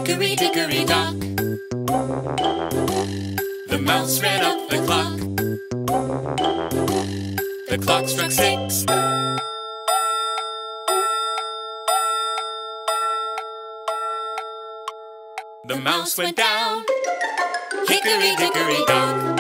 Hickory dickory dock. The mouse ran up the clock. The clock struck 6. The mouse went down. Hickory dickory dock.